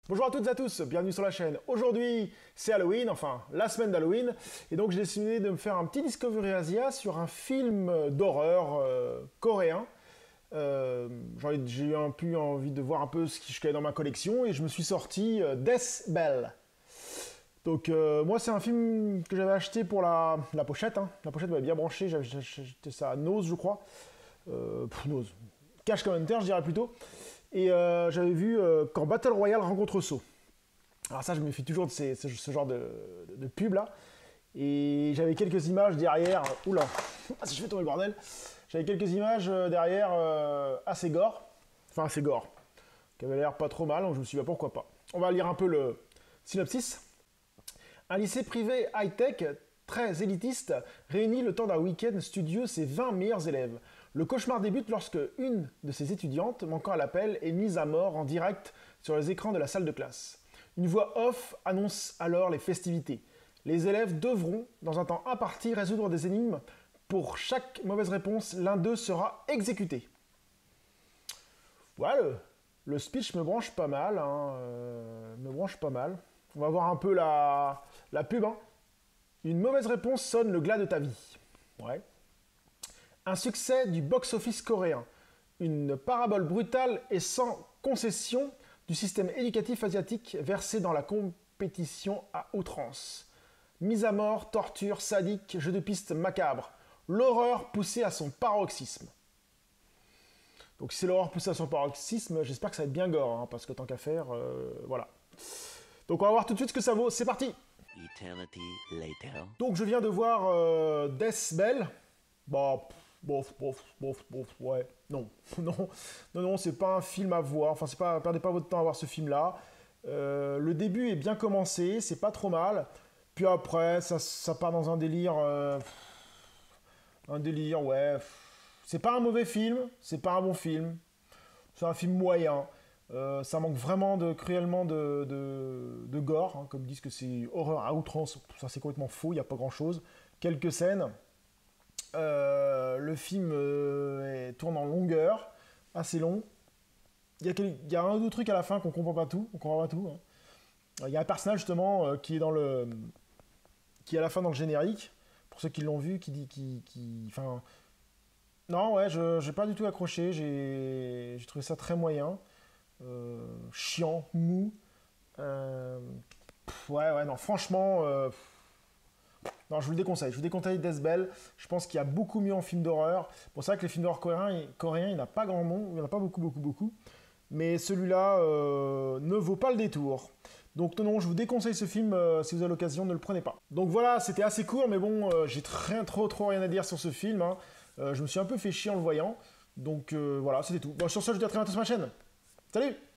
Bonjour à toutes et à tous, bienvenue sur la chaîne. Aujourd'hui, c'est Halloween, enfin la semaine d'Halloween, et donc j'ai décidé de me faire un petit Discovery Asia sur un film d'horreur coréen. J'ai eu un peu envie de voir un peu ce que je connais dans ma collection, et je me suis sorti Death Bell. Donc moi c'est un film que j'avais acheté pour la pochette, hein. La pochette m'avait bien branché, j'avais acheté ça à Nose je crois. Nose. Cash Commentaire je dirais plutôt. Et j'avais vu quand Battle Royale rencontre Saw. Alors ça, je me fais toujours de ce genre de pub là. Et j'avais quelques images derrière. Oula, si je fais tomber le bordel. J'avais quelques images derrière assez gore. Enfin assez gore. Qui avait l'air pas trop mal, donc je me suis dit bah, pourquoi pas. On va lire un peu le synopsis. Un lycée privé high-tech, très élitiste, réunit le temps d'un week-end studieux ses 20 meilleurs élèves. Le cauchemar débute lorsque une de ses étudiantes, manquant à l'appel, est mise à mort en direct sur les écrans de la salle de classe. Une voix off annonce alors les festivités. Les élèves devront, dans un temps imparti, résoudre des énigmes. Pour chaque mauvaise réponse, l'un d'eux sera exécuté. Voilà, le speech me branche pas mal. On va voir un peu la pub. Hein. Une mauvaise réponse sonne le glas de ta vie. Ouais. Un succès du box-office coréen. Une parabole brutale et sans concession du système éducatif asiatique versé dans la compétition à outrance. Mise à mort, torture, sadique, jeu de piste macabre. L'horreur poussée à son paroxysme. Donc si c'est l'horreur poussée à son paroxysme, j'espère que ça va être bien gore, hein, parce que tant qu'à faire, voilà. Donc on va voir tout de suite ce que ça vaut. C'est parti. Eternity later. Donc je viens de voir Death Bell. Bah, bof, ouais. Non, c'est pas un film à voir. Enfin, perdez pas votre temps à voir ce film-là. Le début est bien commencé, c'est pas trop mal. Puis après, ça part dans un délire. Ouais. C'est pas un mauvais film, c'est pas un bon film. C'est un film moyen. Ça manque vraiment cruellement de gore, hein, comme disent que c'est horreur à outrance. Ça, c'est complètement faux, il n'y a pas grand-chose. Quelques scènes. Le film tourne en longueur, assez long. Il y a un ou deux trucs à la fin qu'on comprend pas tout. Hein. Il y a un personnage justement qui est qui est à la fin dans le générique. Pour ceux qui l'ont vu, enfin, non, ouais, j'ai pas du tout accroché. J'ai trouvé ça très moyen, chiant, mou. Ouais, non, franchement. Non, je vous le déconseille. Je vous déconseille Death Bell. Je pense qu'il y a beaucoup mieux en film d'horreur. Pour ça que les films d'horreur coréens, il n'y en a pas grand nombre. Il n'y en a pas beaucoup. Mais celui-là ne vaut pas le détour. Donc non, je vous déconseille ce film. Si vous avez l'occasion, ne le prenez pas. Donc voilà, c'était assez court. Mais bon, j'ai trop rien à dire sur ce film. Hein. Je me suis un peu fait chier en le voyant. Donc voilà, c'était tout. Bon, sur ce, je vous dis à très bientôt sur ma chaîne. Salut!